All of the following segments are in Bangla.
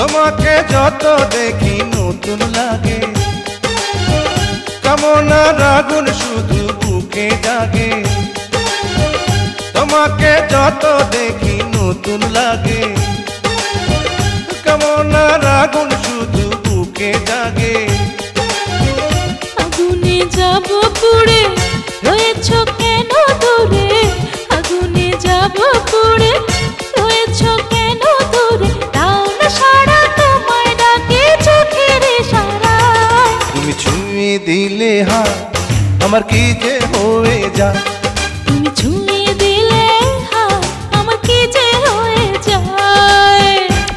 তোমাকে যত দেখি নতুন লাগে, কামনার আগুন শুধু বুকে জাগে। তোমাকে যত দেখি নতুন লাগে, কামনার আগুন শুধু বুকে জাগে। আগুনে যাব পুড়ে, রয়েছ কেন দূরে? আগুনে যাব পুড়ে, রয়েছ কেন দূরে? দাও না সাড়া, তোমায় ডাকে চোখের ইশারায়। তুমি ছুঁয়ে দিলে হাত, আমার কি যে হয়ে যায়। তুমি ছুঁয়ে দিলে হাত, আমার কি যে হয়ে যায়।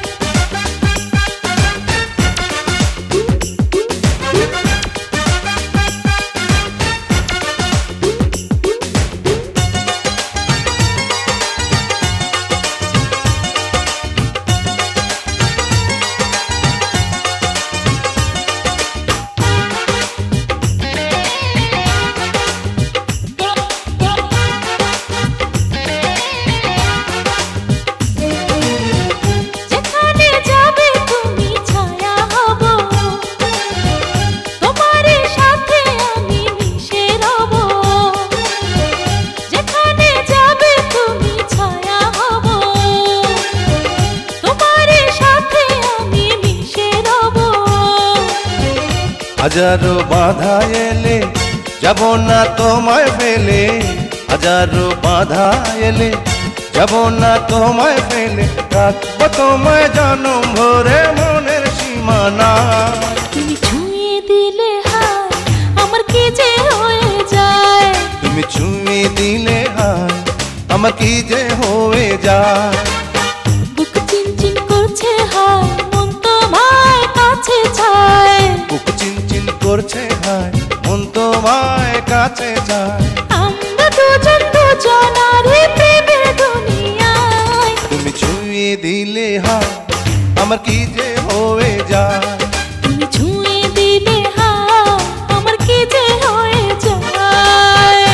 হাজারো বাধা এলে যাব না তোমায় ফেলে, হাজারো বাধা এলে যাব না তোমায় ফেলে। রাখবো তোমায় জনম ভরে মনের সীমানা। তুমি ছুঁয়ে দিলে হাত, আমার কি যে হয়ে যায়। তুমি ছুঁয়ে দিলে হাত, আমার কি যে হয়ে যায়। বুক চিনচিন করছে হায়, মন তোমায় কাছে চায়। বুক চিনচিন করছে হায়, মন তোমায় কাছে যায়। আমরা দুজন দুজনারই প্রেমের দুনিয়ায়। তুমি ছুঁয়ে দিলে হাত, আমার কি যে হয়ে যায়। তুমি ছুঁয়ে দিলে হাত, আমার কি যে হয়ে যায়।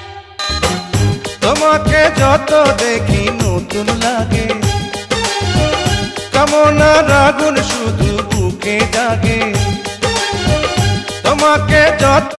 তোমাকে যত দেখি নতুন লাগে, কামনার আগুন শুধু বুকে জাগে। তোমাকে যত